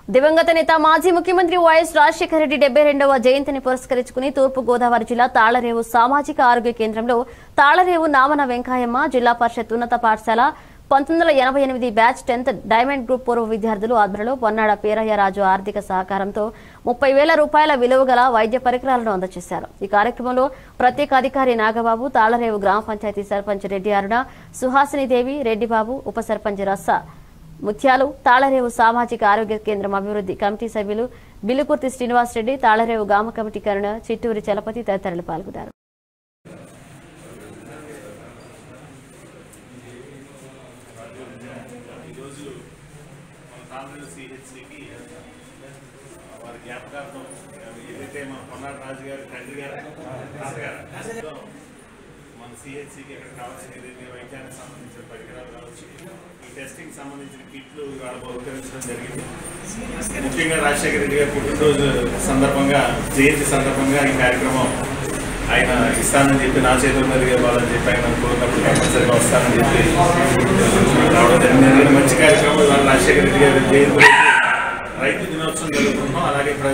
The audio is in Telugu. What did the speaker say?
దివంగత నేత మాజీ ముఖ్యమంత్రి వైఎస్ రాజశేఖర రెడ్డి 72వ జయంతిని పురస్కరించుకుని తూర్పు గోదావరి జిల్లా తాళరేవు సామాజిక ఆరోగ్య కేంద్రంలో తాళరేవు నామన వెంకయ్యమ్మ జిల్లా పరిషత్ ఉన్నత పాఠశాల 1988 బ్యాచ్ 10th డైమండ్ గ్రూప్ పూర్వ విద్యార్థులు ఆధ్వర్యంలో పొన్నాడ పేరయ్య రాజు ఆర్థిక సహకారంతో 30,000 రూపాయల విలువ గల వైద్య పరికరాలను అందజేశారు। ఈ కార్యక్రమంలో ప్రత్యేక అధికారి నాగబాబు, తాళరేవు గ్రామ పంచాయతీ సర్పంచ్ రెడ్డి అరుణ, సుహాసిని దేవి, రెడ్డిబాబు, ఉప సర్పంచ్ రస్స ముత్యాలు, తాళరేవు సామాజిక ఆరోగ్య కేంద్రం అభివృద్ధి కమిటీ సభ్యులు బిల్లుకుర్తి శ్రీనివాస్ రెడ్డి, తాళరేవు గ్రామ కమిటీ కరుణ, చిట్టూరి చలపతి తదితరులు పాల్గొన్నారు। మన సిహెచ్సికి ఎక్కడ కావాల్సిన వైద్యానికి సంబంధించిన పరికరాలు కావచ్చు, ఈ టెస్టింగ్ సంబంధించిన కిట్లు ఇవాళ బహుకరించడం జరిగింది। ముఖ్యంగా రాజశేఖర రెడ్డి గారి పుట్టినరోజు సందర్భంగా, జయంతి సందర్భంగా ఈ కార్యక్రమం ఆయన ఇస్తానని చెప్పి నా చేతుల మీదుగా ఇవ్వాలని చెప్పి ఆయన అనుకున్నప్పుడు కంపల్సరీగా వస్తానని చెప్పి రావడం జరిగింది। మంచి కార్యక్రమం ఇవాళ రాజశేఖర రెడ్డి గారి జయంతి రైతు దినోత్సవం జరుగుతున్నాం। అలాగే